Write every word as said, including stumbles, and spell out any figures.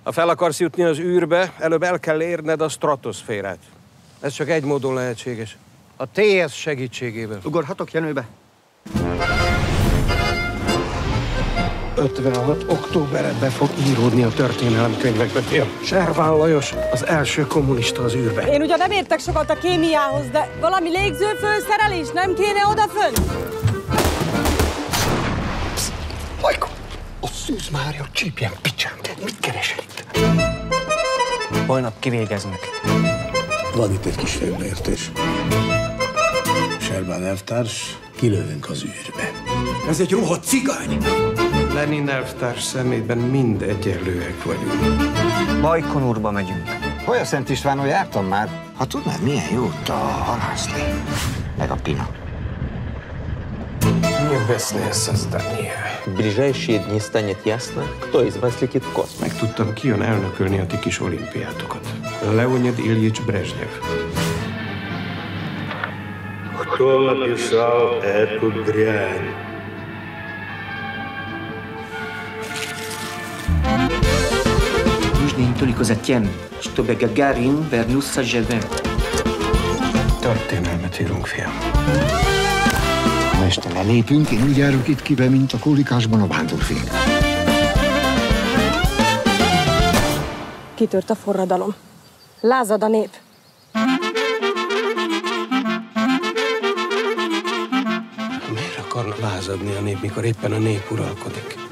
Ha fel akarsz jutni az űrbe, előbb el kell érned a stratoszférát. Ez csak egy módon lehetséges. A té es segítségével. Ugorhatok Jenőbe? ötvenhat októberben be fog íródni a történelemkönyvekbe, fiam. Serván Lajos, az első kommunista az űrben. Én ugyan nem értek sokat a kémiához, de valami légzőfőszerelés nem kéne odafönn? Majko, a Szűz Mária csípjen picsám, te mit keresel itt? Holnap kivégeznek. Van itt egy kis félreértés. Serván elvtárs, kilövünk az űrbe. Ez egy rohadt cigány! Lenin elvtárs szemében mind egyenlőek vagyunk. Bajkonurba megyünk. Hol a Szent Istvánon jártam már? Ha tudnád, milyen jó ott a halászni. Meg a pina. Небесное создание. В ближайшие дни станет ясно, кто из вас летит в космос. Megtudtam, ki jön elnökölni a ti kis olimpiátokat. Leonid Iljics Brezsnyev. Кто написал эту дрянь? Нужно только затем, чтобы Гагарин вернулся живым. Történelmet írunk, fiam. Ha este lelépünk, én úgy járok itt kibe, mint a kólikásban a vándorfény. Kitört a forradalom. Lázad a nép. Miért akarna lázadni a nép, mikor éppen a nép uralkodik?